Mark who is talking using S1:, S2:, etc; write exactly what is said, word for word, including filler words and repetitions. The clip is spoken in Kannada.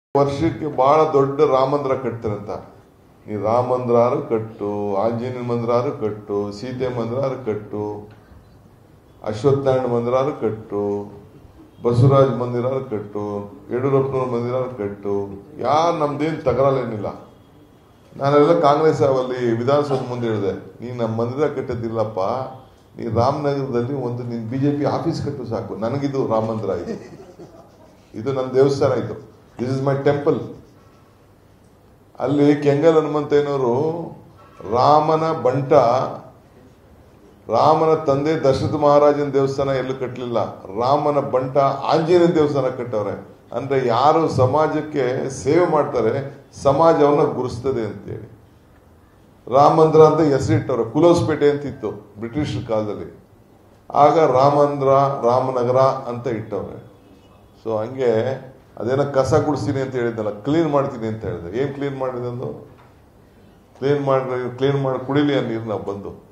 S1: ವರ್ಷಕ್ಕೆ ಬಹಳ ದೊಡ್ಡ ರಾಮ ಮಂದಿರ ಕಟ್ತಾರಂತ. ನೀ ರಾಮ ಮಂದಿರಾರು ಕಟ್ಟು, ಆಂಜನೇಯ ಮಂದಿರಾರು ಕಟ್ಟು, ಸೀತೆ ಮಂದಿರಾರು ಕಟ್ಟು, ಅಶ್ವತ್ಥನಾರಾಯಣ ಮಂದಿರಾರು ಕಟ್ಟು, ಬಸವರಾಜ್ ಮಂದಿರಾರು ಕಟ್ಟು, ಯಡಿಯೂರಪ್ಪನವ್ರ ಮಂದಿರಾರು ಕಟ್ಟು, ಯಾರು ನಮ್ದೇನು ತಗರಲ್ಲೇನಿಲ್ಲ. ನಾನೆಲ್ಲ ಕಾಂಗ್ರೆಸ್ ಅವಲ್ಲಿ ವಿಧಾನಸೌಧ ಮುಂದೆ ಹೇಳಿದೆ, ನೀ ನಮ್ಮ ಮಂದಿರ ಕಟ್ಟದಿಲ್ಲಪ್ಪ, ನೀ ರಾಮನಗರದಲ್ಲಿ ಒಂದು ನಿನ್ ಬಿಜೆಪಿ ಆಫೀಸ್ ಕಟ್ಟು ಸಾಕು, ನನಗಿದು ರಾಮ ಮಂದಿರ, ಇದು ಇದು ನನ್ನ ದೇವಸ್ಥಾನ, ಇದು ದಿಸ್ ಇಸ್ ಮೈ ಟೆಂಪಲ್. ಅಲ್ಲಿ ಕೆಂಗಲ್ ಹನುಮಂತಯ್ಯನವರು ರಾಮನ ಬಂಟ, ರಾಮನ ತಂದೆ ದಶರಥ ಮಹಾರಾಜನ ದೇವಸ್ಥಾನ ಎಲ್ಲೂ ಕಟ್ಟಲಿಲ್ಲ, ರಾಮನ ಬಂಟ ಆಂಜನೇಯ ದೇವಸ್ಥಾನ ಕಟ್ಟವ್ರೆ. ಅಂದ್ರೆ ಯಾರು ಸಮಾಜಕ್ಕೆ ಸೇವೆ ಮಾಡ್ತಾರೆ ಸಮಾಜವನ್ನ ಗುರುಸ್ತದೆ ಅಂತೇಳಿ ರಾಮ ಮಂದಿರ ಅಂತ ಹೆಸರಿಟ್ಟವ್ರೆ. ಕುಲೋಸ್ಪೇಟೆ ಅಂತಿತ್ತು ಬ್ರಿಟಿಷ್ ಕಾಲದಲ್ಲಿ, ಆಗ ರಾಮಂದ್ರ ರಾಮನಗರ ಅಂತ ಇಟ್ಟವ್ರೆ. ಸೊ ಹಂಗೆ ಅದೇನೋ ಕಸ ಗುಡಿಸ್ತೀನಿ ಅಂತ ಹೇಳಿದ್ದಲ್ಲ, ಕ್ಲೀನ್ ಮಾಡ್ತೀನಿ ಅಂತ ಹೇಳಿದೆ. ಏನ್ ಕ್ಲೀನ್ ಮಾಡಿದೆ? ಕ್ಲೀನ್ ಮಾಡಿ ಕ್ಲೀನ್ ಮಾಡಿ ಕುಡಿಲಿ ಆ ನೀರು ನಾವು ಬಂದು